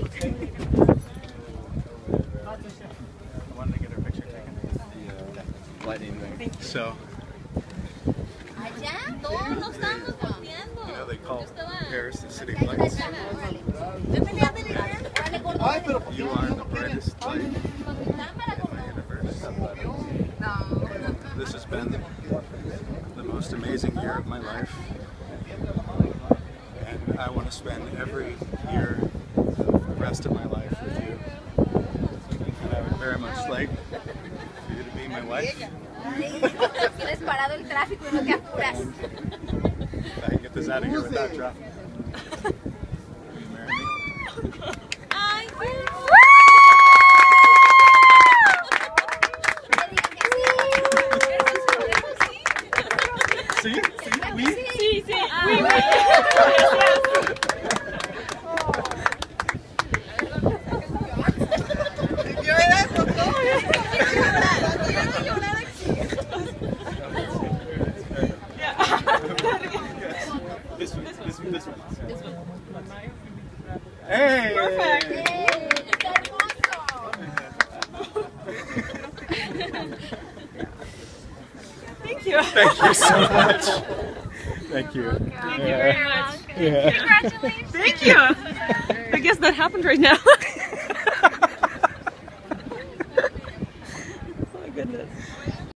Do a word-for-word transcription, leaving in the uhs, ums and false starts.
wanted to get her picture taken. The uh, lightning thing. So, you know, they call Paris the city of lights. You are the brightest light in my universe. This has been the most amazing year of my life, and I want to spend every year the rest of my life with you. And I would very much like for you to be my wife. Tienes parado el tráfico y no te apuras. If I can get this out of here without dropping it. Will you marry me? Ay, Sí, sí, oui. sí, sí. Oui, oui. This one, this one, this one. This one. Hey! Perfect! Thank you. Thank you so much. Thank you. Thank you very much. Yeah. Congratulations! Thank you. I guess that happened right now.